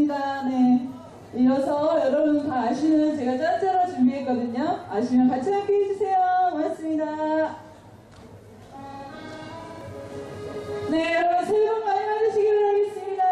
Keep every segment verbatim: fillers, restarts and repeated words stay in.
고맙습니다. 네. 이어서 여러분 다 아시는 제가 짠짜라 준비했거든요. 아시면 같이 함께 해주세요. 고맙습니다. 네, 여러분 새해 복 많이 받으시길 바라겠습니다.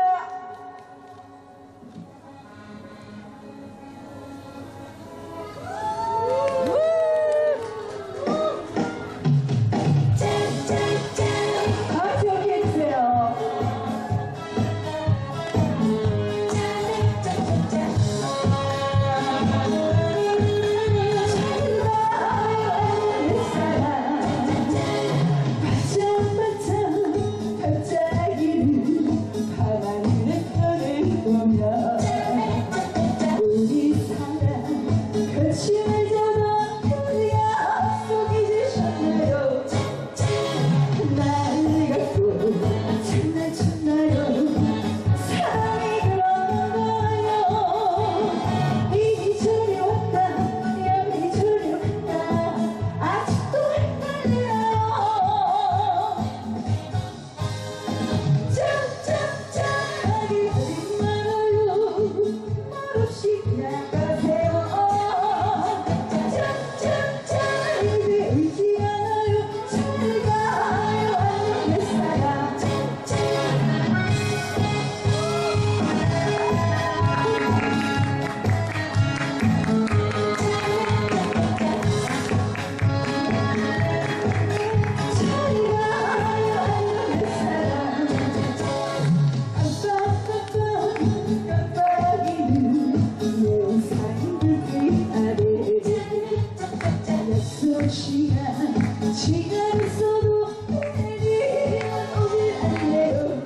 시간 있어도 내일은 오질 않네요.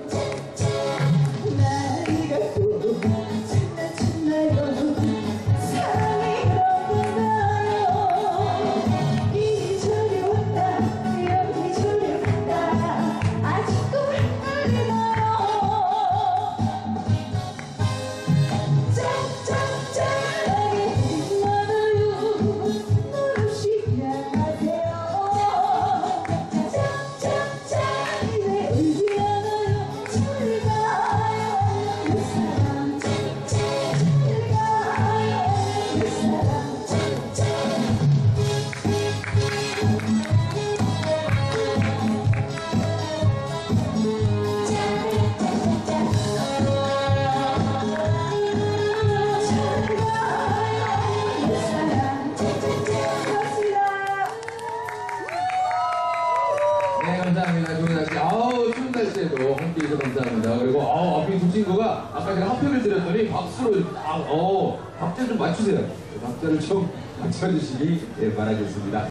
나이가 또 장난쳤나요? 사랑이 그런 건가요? 이리 저리 왔다 여기 저리 갔다 아직도 헷갈리나요? 짝짝짝하게 많아요. 널 없이 나가세요. 네, 감사합니다. 좋은 날씨. 아우, 추운 날씨에도 함께 해주셔서 감사합니다. 그리고, 아우, 앞에 두 친구가 아까 제가 합격을 드렸더니 박수로, 아, 어, 박자 좀 맞추세요. 박자를 좀 맞춰주시기 예, 바라겠습니다.